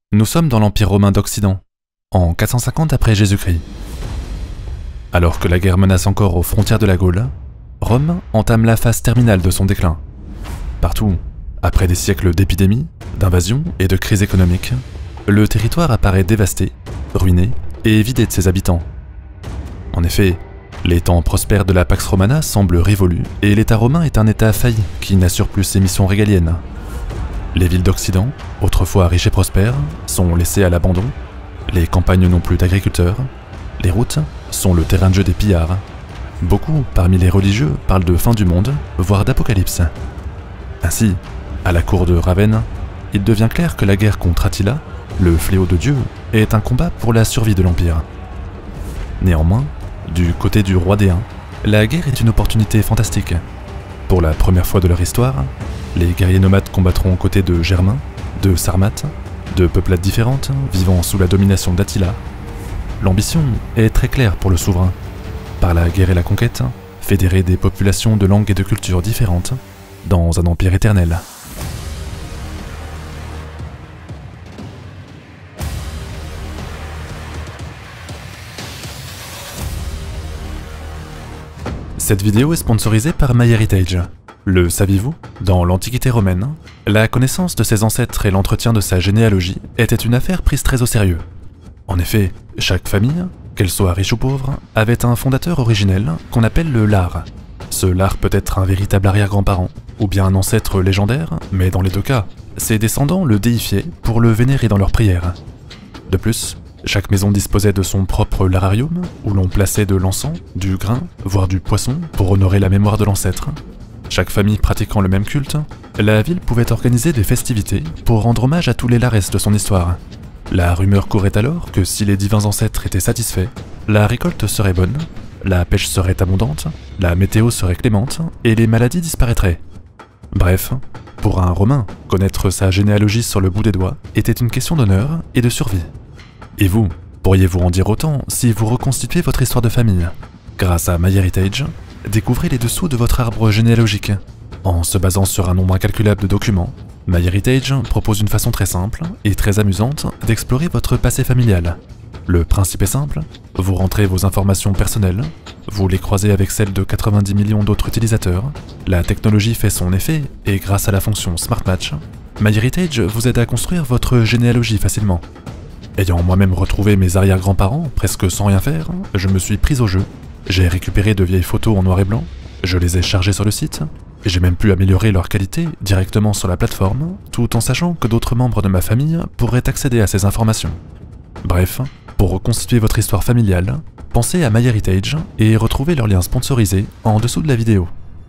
Nous sommes dans l'Empire romain d'Occident, en 450 après Jésus-Christ. Alors que la guerre menace encore aux frontières de la Gaule, Rome entame la phase terminale de son déclin. Partout, après des siècles d'épidémies, d'invasions et de crises économiques, le territoire apparaît dévasté, ruiné et vidé de ses habitants. En effet, les temps prospères de la Pax Romana semblent révolus et l'État romain est un État failli qui n'assure plus ses missions régaliennes. Les villes d'Occident, autrefois riches et prospères, sont laissées à l'abandon, les campagnes n'ont plus d'agriculteurs, les routes sont le terrain de jeu des pillards. Beaucoup, parmi les religieux, parlent de fin du monde, voire d'apocalypse. Ainsi, à la cour de Ravenne, il devient clair que la guerre contre Attila, le fléau de Dieu, est un combat pour la survie de l'Empire. Néanmoins, du côté du roi des Huns, la guerre est une opportunité fantastique. Pour la première fois de leur histoire, les guerriers nomades combattront aux côtés de Germains, de Sarmates, de peuplades différentes vivant sous la domination d'Attila. L'ambition est très claire pour le souverain. Par la guerre et la conquête, fédérer des populations de langues et de cultures différentes dans un empire éternel. Cette vidéo est sponsorisée par MyHeritage. Le saviez-vous? Dans l'Antiquité romaine, la connaissance de ses ancêtres et l'entretien de sa généalogie était une affaire prise très au sérieux. En effet, chaque famille, qu'elle soit riche ou pauvre, avait un fondateur originel qu'on appelle le Lar. Ce Lar peut être un véritable arrière-grand-parent, ou bien un ancêtre légendaire, mais dans les deux cas, ses descendants le déifiaient pour le vénérer dans leurs prières. De plus, chaque maison disposait de son propre lararium, où l'on plaçait de l'encens, du grain, voire du poisson, pour honorer la mémoire de l'ancêtre. Chaque famille pratiquant le même culte, la ville pouvait organiser des festivités pour rendre hommage à tous les Lares de son histoire. La rumeur courait alors que si les divins ancêtres étaient satisfaits, la récolte serait bonne, la pêche serait abondante, la météo serait clémente et les maladies disparaîtraient. Bref, pour un Romain, connaître sa généalogie sur le bout des doigts était une question d'honneur et de survie. Et vous, pourriez-vous en dire autant si vous reconstituez votre histoire de famille? Grâce à MyHeritage, découvrez les dessous de votre arbre généalogique. En se basant sur un nombre incalculable de documents, MyHeritage propose une façon très simple et très amusante d'explorer votre passé familial. Le principe est simple, vous rentrez vos informations personnelles, vous les croisez avec celles de 90 millions d'autres utilisateurs, la technologie fait son effet et grâce à la fonction Smart Match, MyHeritage vous aide à construire votre généalogie facilement. Ayant moi-même retrouvé mes arrière-grands-parents presque sans rien faire, je me suis pris au jeu. J'ai récupéré de vieilles photos en noir et blanc, je les ai chargées sur le site, et j'ai même pu améliorer leur qualité directement sur la plateforme, tout en sachant que d'autres membres de ma famille pourraient accéder à ces informations. Bref, pour reconstituer votre histoire familiale, pensez à MyHeritage et retrouvez leur lien sponsorisé en dessous de la vidéo.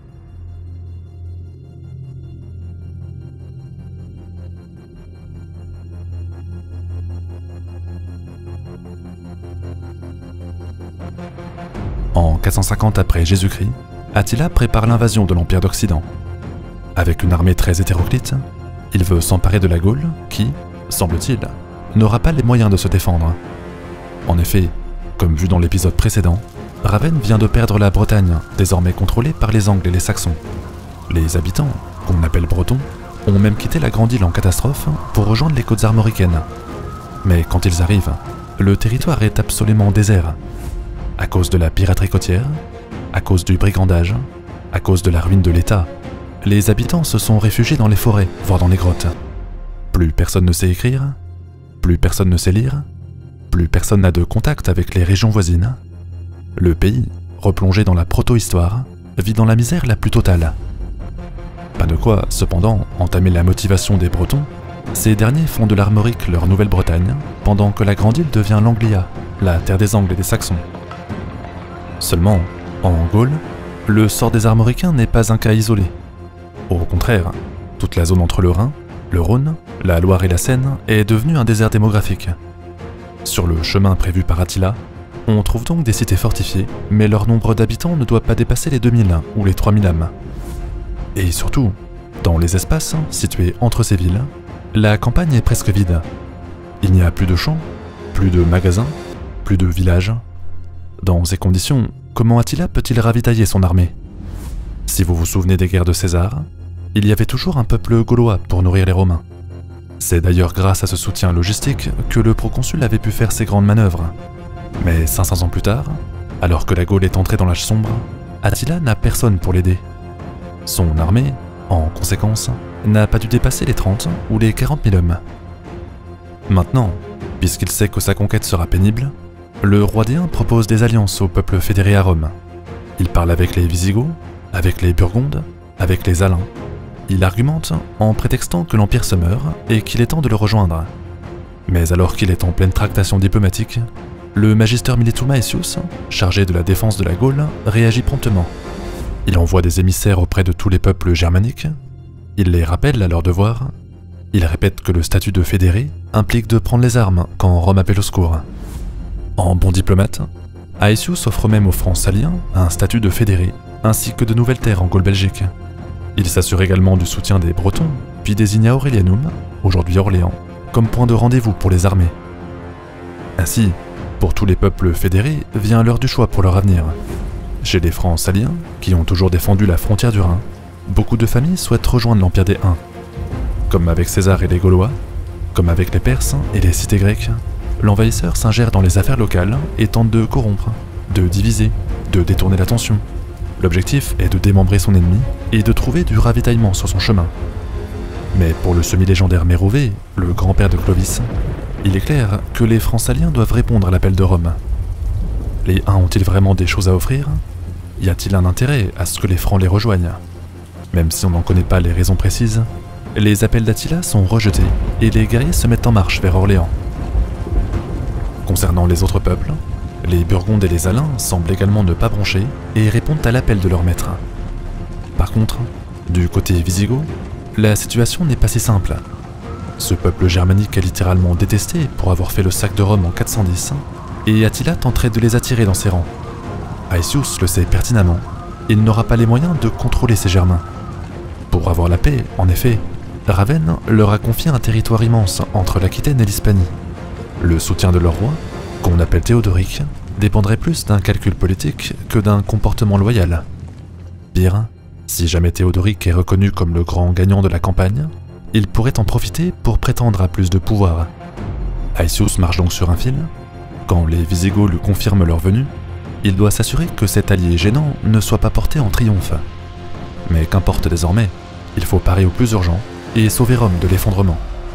En 450 après Jésus-Christ, Attila prépare l'invasion de l'Empire d'Occident. Avec une armée très hétéroclite, il veut s'emparer de la Gaule qui, semble-t-il, n'aura pas les moyens de se défendre. En effet, comme vu dans l'épisode précédent, Ravenne vient de perdre la Bretagne, désormais contrôlée par les Angles et les Saxons. Les habitants, qu'on appelle Bretons, ont même quitté la grande île en catastrophe pour rejoindre les côtes armoricaines. Mais quand ils arrivent, le territoire est absolument désert. À cause de la piraterie côtière, à cause du brigandage, à cause de la ruine de l'État, les habitants se sont réfugiés dans les forêts, voire dans les grottes. Plus personne ne sait écrire, plus personne ne sait lire, plus personne n'a de contact avec les régions voisines. Le pays, replongé dans la proto-histoire, vit dans la misère la plus totale. Pas de quoi, cependant, entamer la motivation des Bretons. Ces derniers font de l'Armorique leur Nouvelle-Bretagne, pendant que la grande île devient l'Anglia, la terre des Angles et des Saxons. Seulement, en Gaule, le sort des Armoricains n'est pas un cas isolé. Au contraire, toute la zone entre le Rhin, le Rhône, la Loire et la Seine est devenue un désert démographique. Sur le chemin prévu par Attila, on trouve donc des cités fortifiées, mais leur nombre d'habitants ne doit pas dépasser les 2000 ou les 3000 âmes. Et surtout, dans les espaces situés entre ces villes, la campagne est presque vide. Il n'y a plus de champs, plus de magasins, plus de villages. Dans ces conditions, comment Attila peut-il ravitailler son armée? Si vous vous souvenez des guerres de César, il y avait toujours un peuple gaulois pour nourrir les Romains. C'est d'ailleurs grâce à ce soutien logistique que le proconsul avait pu faire ses grandes manœuvres. Mais 500 ans plus tard, alors que la Gaule est entrée dans l'âge sombre, Attila n'a personne pour l'aider. Son armée, en conséquence, n'a pas dû dépasser les 30 ou les 40 000 hommes. Maintenant, puisqu'il sait que sa conquête sera pénible, le roi des Huns propose des alliances au peuple fédéré à Rome. Il parle avec les Visigoths, avec les Burgondes, avec les Alains. Il argumente en prétextant que l'Empire se meurt et qu'il est temps de le rejoindre. Mais alors qu'il est en pleine tractation diplomatique, le Magister Militum Aetius, chargé de la défense de la Gaule, réagit promptement. Il envoie des émissaires auprès de tous les peuples germaniques, il les rappelle à leur devoir, il répète que le statut de fédéré implique de prendre les armes quand Rome appelle au secours. En bon diplomate, Aetius offre même aux Francs saliens un statut de fédéré, ainsi que de nouvelles terres en Gaule-Belgique. Il s'assure également du soutien des Bretons, puis désigna Aurelianum, aujourd'hui Orléans, comme point de rendez-vous pour les armées. Ainsi, pour tous les peuples fédérés, vient l'heure du choix pour leur avenir. Chez les Francs saliens, qui ont toujours défendu la frontière du Rhin, beaucoup de familles souhaitent rejoindre l'Empire des Huns. Comme avec César et les Gaulois, comme avec les Perses et les cités grecques, l'envahisseur s'ingère dans les affaires locales et tente de corrompre, de diviser, de détourner l'attention. L'objectif est de démembrer son ennemi et de trouver du ravitaillement sur son chemin. Mais pour le semi-légendaire Mérové, le grand-père de Clovis, il est clair que les Francs saliens doivent répondre à l'appel de Rome. Les Huns ont-ils vraiment des choses à offrir? Y a-t-il un intérêt à ce que les Francs les rejoignent? Même si on n'en connaît pas les raisons précises, les appels d'Attila sont rejetés et les guerriers se mettent en marche vers Orléans. Concernant les autres peuples, les Burgondes et les Alains semblent également ne pas broncher et répondent à l'appel de leur maître. Par contre, du côté wisigoth, la situation n'est pas si simple. Ce peuple germanique est littéralement détesté pour avoir fait le sac de Rome en 410, et Attila tenterait de les attirer dans ses rangs. Aetius le sait pertinemment, il n'aura pas les moyens de contrôler ces Germains. Pour avoir la paix, en effet, Ravenne leur a confié un territoire immense entre l'Aquitaine et l'Hispanie. Le soutien de leur roi, qu'on appelle Théodoric, dépendrait plus d'un calcul politique que d'un comportement loyal. Pire, si jamais Théodoric est reconnu comme le grand gagnant de la campagne, il pourrait en profiter pour prétendre à plus de pouvoir. Aetius marche donc sur un fil. Quand les Visigoths lui confirment leur venue, il doit s'assurer que cet allié gênant ne soit pas porté en triomphe. Mais qu'importe désormais, il faut parer au plus urgent et sauver Rome de l'effondrement.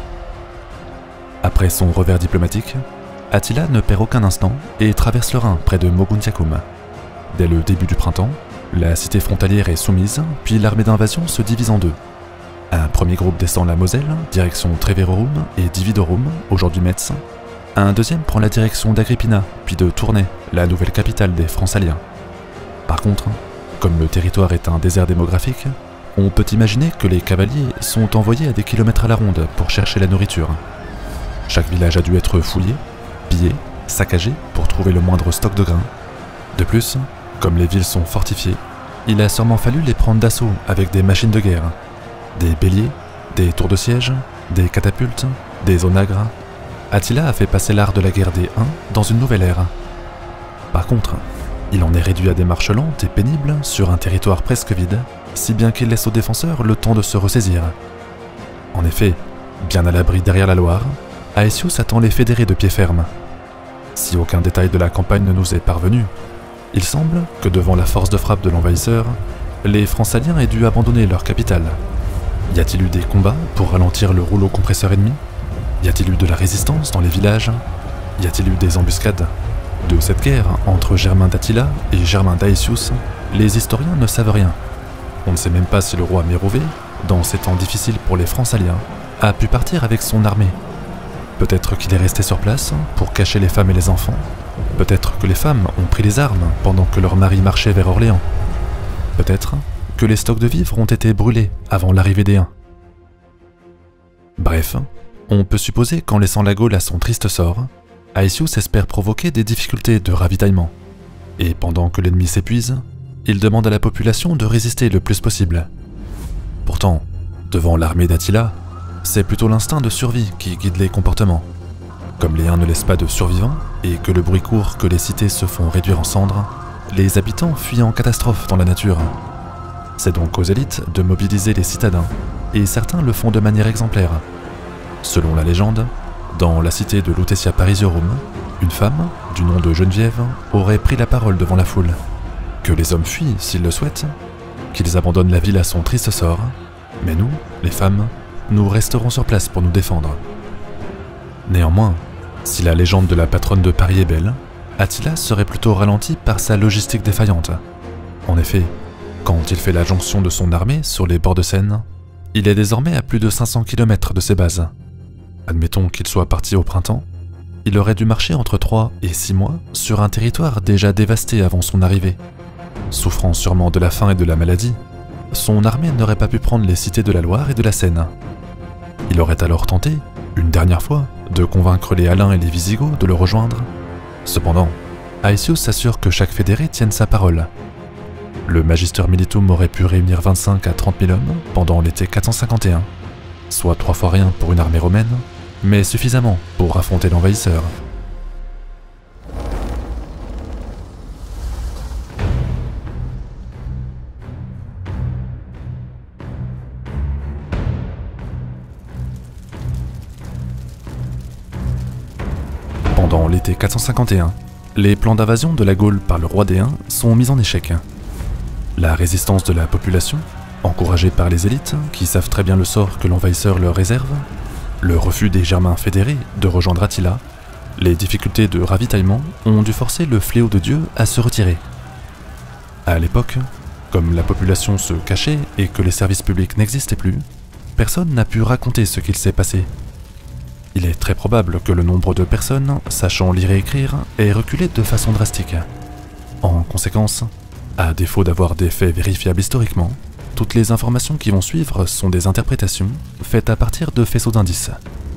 Après son revers diplomatique, Attila ne perd aucun instant et traverse le Rhin près de Moguntiacum. Dès le début du printemps, la cité frontalière est soumise, puis l'armée d'invasion se divise en deux. Un premier groupe descend la Moselle, direction Treverorum et Dividorum, aujourd'hui Metz. Un deuxième prend la direction d'Agrippina, puis de Tournai, la nouvelle capitale des Francs saliens. Par contre, comme le territoire est un désert démographique, on peut imaginer que les cavaliers sont envoyés à des kilomètres à la ronde pour chercher la nourriture. Chaque village a dû être fouillé, pillé, saccagé pour trouver le moindre stock de grains. De plus, comme les villes sont fortifiées, il a sûrement fallu les prendre d'assaut avec des machines de guerre. Des béliers, des tours de siège, des catapultes, des onagres. Attila a fait passer l'art de la guerre des Huns dans une nouvelle ère. Par contre, il en est réduit à des marches lentes et pénibles sur un territoire presque vide, si bien qu'il laisse aux défenseurs le temps de se ressaisir. En effet, bien à l'abri derrière la Loire, Aetius attend les fédérés de pied ferme. Si aucun détail de la campagne ne nous est parvenu, il semble que devant la force de frappe de l'envahisseur, les Francs saliens aient dû abandonner leur capitale. Y a-t-il eu des combats pour ralentir le rouleau compresseur ennemi? Y a-t-il eu de la résistance dans les villages? Y a-t-il eu des embuscades? De cette guerre entre Germain d'Attila et Germain d'Aetius, les historiens ne savent rien. On ne sait même pas si le roi Mérové, dans ces temps difficiles pour les Francs saliens, a pu partir avec son armée. Peut-être qu'il est resté sur place pour cacher les femmes et les enfants. Peut-être que les femmes ont pris les armes pendant que leurs maris marchaient vers Orléans. Peut-être que les stocks de vivres ont été brûlés avant l'arrivée des Huns. Bref, on peut supposer qu'en laissant la Gaule à son triste sort, Aetius espère provoquer des difficultés de ravitaillement. Et pendant que l'ennemi s'épuise, il demande à la population de résister le plus possible. Pourtant, devant l'armée d'Attila, c'est plutôt l'instinct de survie qui guide les comportements. Comme les Huns ne laissent pas de survivants, et que le bruit court que les cités se font réduire en cendres, les habitants fuient en catastrophe dans la nature. C'est donc aux élites de mobiliser les citadins, et certains le font de manière exemplaire. Selon la légende, dans la cité de Lutetia Parisiorum, une femme, du nom de Geneviève, aurait pris la parole devant la foule. Que les hommes fuient s'ils le souhaitent, qu'ils abandonnent la ville à son triste sort, mais nous, les femmes, nous resterons sur place pour nous défendre. Néanmoins, si la légende de la patronne de Paris est belle, Attila serait plutôt ralenti par sa logistique défaillante. En effet, quand il fait la jonction de son armée sur les bords de Seine, il est désormais à plus de 500 km de ses bases. Admettons qu'il soit parti au printemps, il aurait dû marcher entre 3 et 6 mois sur un territoire déjà dévasté avant son arrivée. Souffrant sûrement de la faim et de la maladie, son armée n'aurait pas pu prendre les cités de la Loire et de la Seine. Il aurait alors tenté, une dernière fois, de convaincre les Alains et les Visigoths de le rejoindre. Cependant, Aetius s'assure que chaque fédéré tienne sa parole. Le Magister Militum aurait pu réunir 25 à 30 000 hommes pendant l'été 451, soit 3 fois rien pour une armée romaine, mais suffisamment pour affronter l'envahisseur. Pendant l'été 451, les plans d'invasion de la Gaule par le roi des Huns sont mis en échec. La résistance de la population, encouragée par les élites qui savent très bien le sort que l'envahisseur leur réserve, le refus des Germains fédérés de rejoindre Attila, les difficultés de ravitaillement ont dû forcer le fléau de Dieu à se retirer. À l'époque, comme la population se cachait et que les services publics n'existaient plus, personne n'a pu raconter ce qu'il s'est passé. Il est très probable que le nombre de personnes sachant lire et écrire ait reculé de façon drastique. En conséquence, à défaut d'avoir des faits vérifiables historiquement, toutes les informations qui vont suivre sont des interprétations faites à partir de faisceaux d'indices.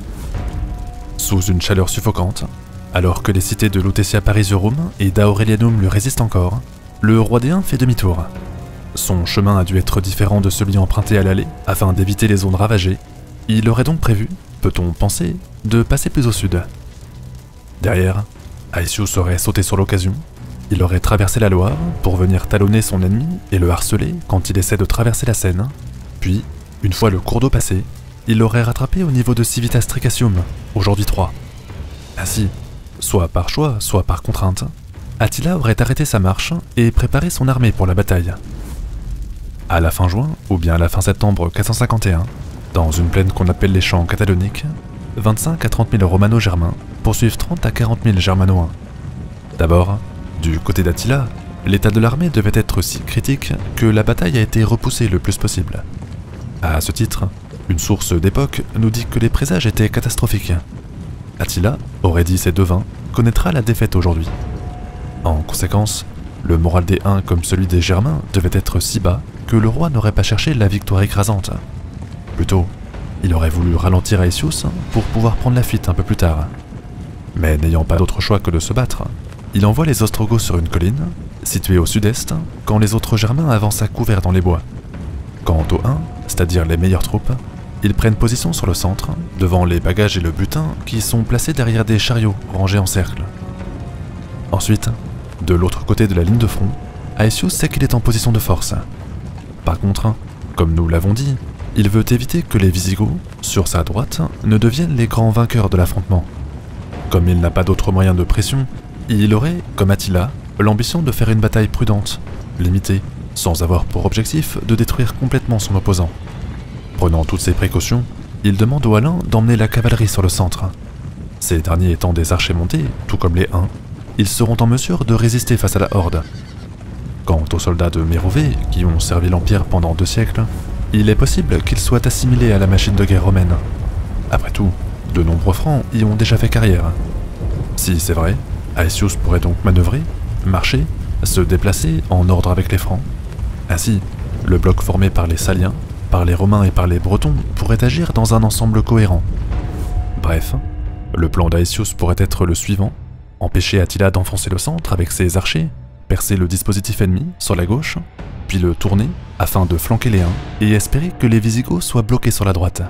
Sous une chaleur suffocante, alors que les cités de Lutetia Parisiorum et d'Aurelianum lui résistent encore, le roi des Huns fait demi-tour. Son chemin a dû être différent de celui emprunté à l'aller afin d'éviter les zones ravagées. Il aurait donc prévu, peut-on penser, de passer plus au sud. Derrière, Aetius aurait sauté sur l'occasion. Il aurait traversé la Loire pour venir talonner son ennemi et le harceler quand il essaie de traverser la Seine. Puis, une fois le cours d'eau passé, il l'aurait rattrapé au niveau de Civitas Tricassium, aujourd'hui 3. Ainsi, soit par choix, soit par contrainte, Attila aurait arrêté sa marche et préparé son armée pour la bataille. À la fin juin, ou bien à la fin septembre 451, dans une plaine qu'on appelle les champs cataloniques, 25 à 30 000 romano-germains poursuivent 30 à 40 000 germanois. D'abord, du côté d'Attila, l'état de l'armée devait être si critique que la bataille a été repoussée le plus possible. À ce titre, une source d'époque nous dit que les présages étaient catastrophiques. Attila, aurait dit ses devins, connaîtra la défaite aujourd'hui. En conséquence, le moral des Huns comme celui des Germains devait être si bas que le roi n'aurait pas cherché la victoire écrasante. Plutôt, il aurait voulu ralentir Aetius pour pouvoir prendre la fuite un peu plus tard. Mais n'ayant pas d'autre choix que de se battre, il envoie les Ostrogoths sur une colline, située au sud-est, quand les autres Germains avancent à couvert dans les bois. Quant aux Huns, c'est-à-dire les meilleures troupes, ils prennent position sur le centre, devant les bagages et le butin qui sont placés derrière des chariots rangés en cercle. Ensuite, de l'autre côté de la ligne de front, Aetius sait qu'il est en position de force. Par contre, comme nous l'avons dit, il veut éviter que les Visigoths, sur sa droite, ne deviennent les grands vainqueurs de l'affrontement. Comme il n'a pas d'autre moyen de pression, il aurait, comme Attila, l'ambition de faire une bataille prudente, limitée, sans avoir pour objectif de détruire complètement son opposant. Prenant toutes ces précautions, il demande aux Alains d'emmener la cavalerie sur le centre. Ces derniers étant des archers montés, tout comme les Huns, ils seront en mesure de résister face à la horde. Quant aux soldats de Mérovée, qui ont servi l'Empire pendant 2 siècles, il est possible qu'ils soient assimilés à la machine de guerre romaine. Après tout, de nombreux Francs y ont déjà fait carrière. Si c'est vrai, Aetius pourrait donc manœuvrer, marcher, se déplacer en ordre avec les Francs. Ainsi, le bloc formé par les Saliens, par les Romains et par les Bretons pourrait agir dans un ensemble cohérent. Bref, le plan d'Aetius pourrait être le suivant: empêcher Attila d'enfoncer le centre avec ses archers, percer le dispositif ennemi sur la gauche, puis le tourner afin de flanquer les Huns et espérer que les Visigoths soient bloqués sur la droite.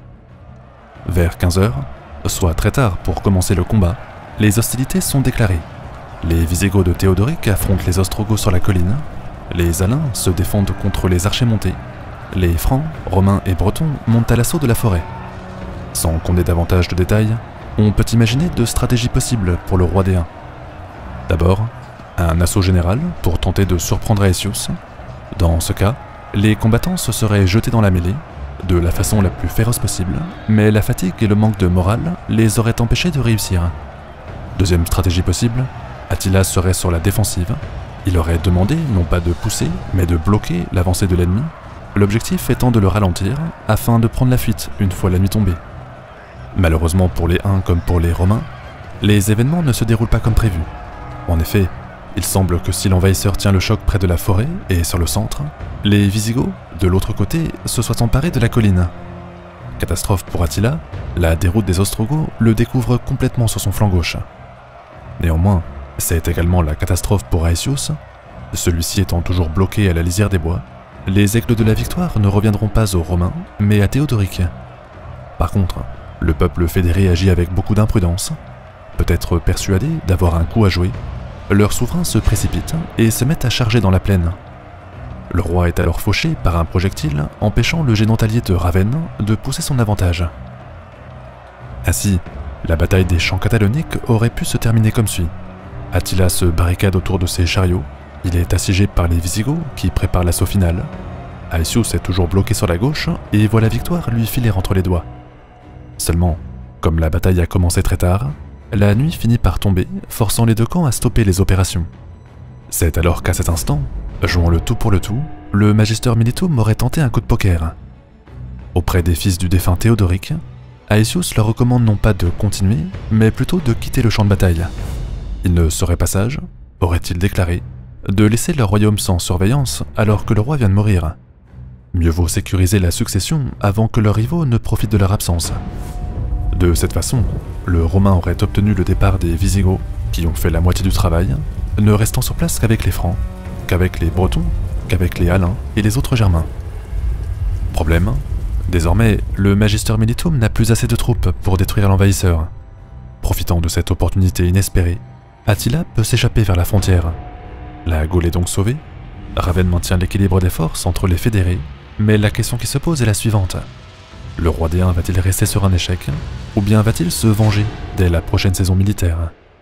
Vers 15 h, soit très tard pour commencer le combat, les hostilités sont déclarées. Les Visigoths de Théodoric affrontent les Ostrogoths sur la colline, les Alains se défendent contre les archers montés, les Francs, Romains et Bretons montent à l'assaut de la forêt. Sans qu'on ait davantage de détails, on peut imaginer deux stratégies possibles pour le roi des Huns. D'abord, un assaut général pour tenter de surprendre Aetius. Dans ce cas, les combattants se seraient jetés dans la mêlée, de la façon la plus féroce possible, mais la fatigue et le manque de morale les auraient empêchés de réussir. Deuxième stratégie possible, Attila serait sur la défensive. Il aurait demandé non pas de pousser, mais de bloquer l'avancée de l'ennemi, l'objectif étant de le ralentir afin de prendre la fuite une fois la nuit tombée. Malheureusement pour les Huns comme pour les Romains, les événements ne se déroulent pas comme prévu. En effet, il semble que si l'envahisseur tient le choc près de la forêt et sur le centre, les Visigoths, de l'autre côté, se soient emparés de la colline. Catastrophe pour Attila, la déroute des Ostrogoths le découvre complètement sur son flanc gauche. Néanmoins, c'est également la catastrophe pour Aetius, celui-ci étant toujours bloqué à la lisière des bois. Les aigles de la victoire ne reviendront pas aux Romains, mais à Théodoric. Par contre, le peuple fédéré agit avec beaucoup d'imprudence. Peut-être persuadé d'avoir un coup à jouer, leur souverain se précipite et se met à charger dans la plaine. Le roi est alors fauché par un projectile empêchant le géant allié de Ravenne de pousser son avantage. Ainsi, la bataille des champs cataloniques aurait pu se terminer comme suit. Attila se barricade autour de ses chariots, il est assiégé par les Visigoths qui préparent l'assaut final. Aetius est toujours bloqué sur la gauche et voit la victoire lui filer entre les doigts. Seulement, comme la bataille a commencé très tard, la nuit finit par tomber, forçant les deux camps à stopper les opérations. C'est alors qu'à cet instant, jouant le tout pour le tout, le Magister Militum aurait tenté un coup de poker. Auprès des fils du défunt Théodoric, Aetius leur recommande non pas de continuer, mais plutôt de quitter le champ de bataille. Il ne serait pas sage, aurait-il déclaré, de laisser leur royaume sans surveillance alors que le roi vient de mourir. Mieux vaut sécuriser la succession avant que leurs rivaux ne profitent de leur absence. De cette façon, le Romain aurait obtenu le départ des Visigoths, qui ont fait la moitié du travail, ne restant sur place qu'avec les Francs, qu'avec les Bretons, qu'avec les Alains et les autres Germains. Problème, désormais, le Magister Militum n'a plus assez de troupes pour détruire l'envahisseur. Profitant de cette opportunité inespérée, Attila peut s'échapper vers la frontière. La Gaule est donc sauvée, Ravenne maintient l'équilibre des forces entre les fédérés, mais la question qui se pose est la suivante. Le roi des Huns va-t-il rester sur un échec, ou bien va-t-il se venger dès la prochaine saison militaire ?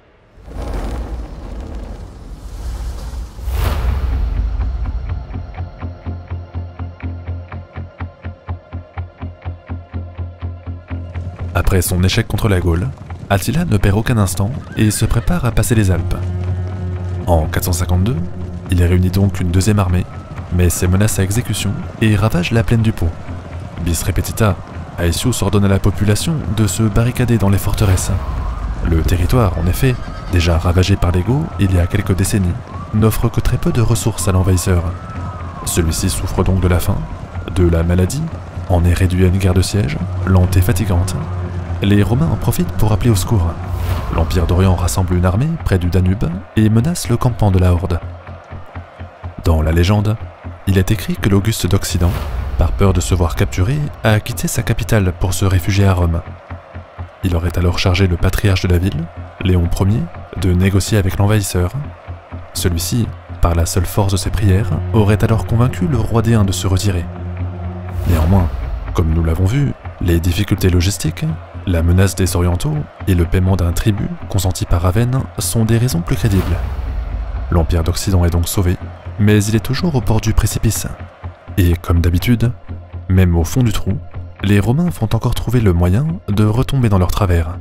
Après son échec contre la Gaule, Attila ne perd aucun instant et se prépare à passer les Alpes. En 452, il réunit donc une deuxième armée, met ses menaces à exécution et ravage la plaine du Pô. Bis repetita, Aetius ordonne à la population de se barricader dans les forteresses. Le territoire, en effet, déjà ravagé par les Goths il y a quelques décennies, n'offre que très peu de ressources à l'envahisseur. Celui-ci souffre donc de la faim, de la maladie, en est réduit à une guerre de siège, lente et fatigante. Les Romains en profitent pour appeler au secours. L'Empire d'Orient rassemble une armée près du Danube et menace le campement de la Horde. Dans la légende, il est écrit que l'Auguste d'Occident, par peur de se voir capturé, a quitté sa capitale pour se réfugier à Rome. Il aurait alors chargé le patriarche de la ville, Léon Ier, de négocier avec l'envahisseur. Celui-ci, par la seule force de ses prières, aurait alors convaincu le roi des Huns de se retirer. Néanmoins, comme nous l'avons vu, les difficultés logistiques, la menace des Orientaux et le paiement d'un tribut consenti par Ravenne sont des raisons plus crédibles. L'Empire d'Occident est donc sauvé, mais il est toujours au bord du précipice. Et comme d'habitude, même au fond du trou, les Romains vont encore trouver le moyen de retomber dans leur travers.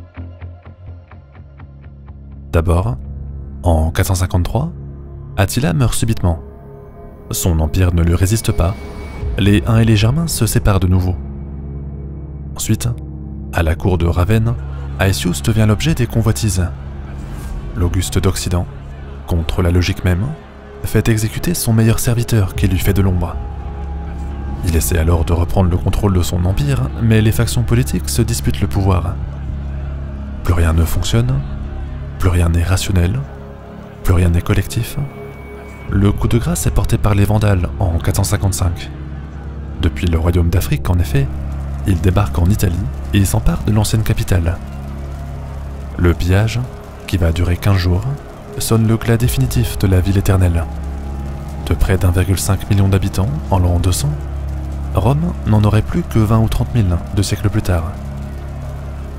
D'abord, en 453, Attila meurt subitement. Son empire ne lui résiste pas, les Huns et les Germains se séparent de nouveau. Ensuite, à la cour de Ravenne, Aetius devient l'objet des convoitises. L'Auguste d'Occident, contre la logique même, fait exécuter son meilleur serviteur qui lui fait de l'ombre. Il essaie alors de reprendre le contrôle de son empire, mais les factions politiques se disputent le pouvoir. Plus rien ne fonctionne, plus rien n'est rationnel, plus rien n'est collectif. Le coup de grâce est porté par les Vandales en 455. Depuis le royaume d'Afrique, en effet, ils débarquent en Italie et s'emparent de l'ancienne capitale. Le pillage, qui va durer 15 jours, sonne le glas définitif de la ville éternelle. De près d'1,5 million d'habitants en l'an 200, Rome n'en aurait plus que 20 ou 30 000 2 siècles plus tard.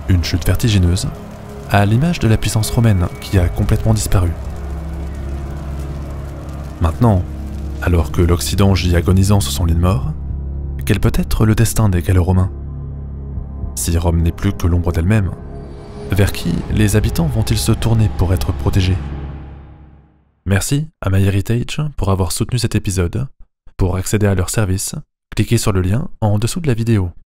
Une chute vertigineuse, à l'image de la puissance romaine qui a complètement disparu. Maintenant, alors que l'Occident gît agonisant sur son lit de mort, quel peut être le destin des Gallo-Romains? Si Rome n'est plus que l'ombre d'elle-même, vers qui les habitants vont-ils se tourner pour être protégés? Merci à MyHeritage pour avoir soutenu cet épisode. Pour accéder à leur service, cliquez sur le lien en dessous de la vidéo.